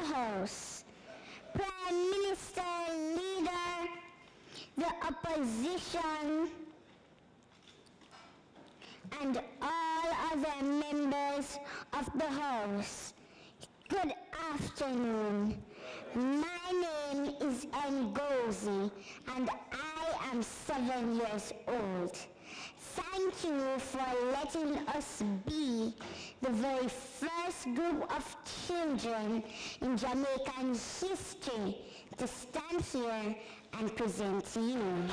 House, Prime Minister, Leader, the Opposition, and all other members of the House. Good afternoon. My name is Ngozi, and I am 7 years old. Thank you for letting us be the very first group of children in Jamaican history to stand here and present to you.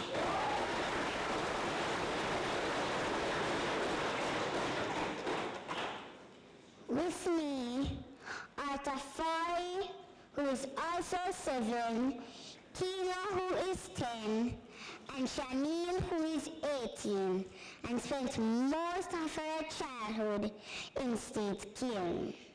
With me are Tafari, who is also 7, Tina, who is 10, and Shanil, who is 18, and spent most of her childhood in state care.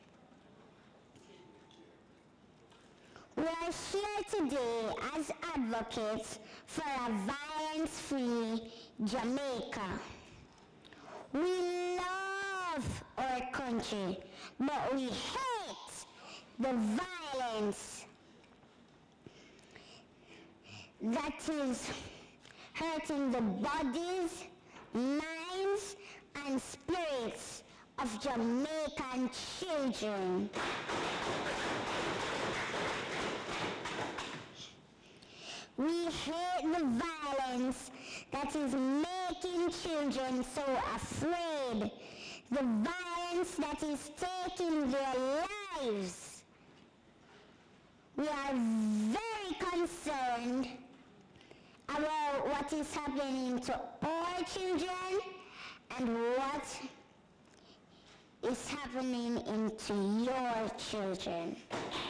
We are here today as advocates for a violence-free Jamaica. We love our country, but we hate the violence that is hurting the bodies, minds, and spirits of Jamaican children. We hate the violence that is making children so afraid, the violence that is taking their lives. We are very concerned about what is happening to our children and what is happening into your children.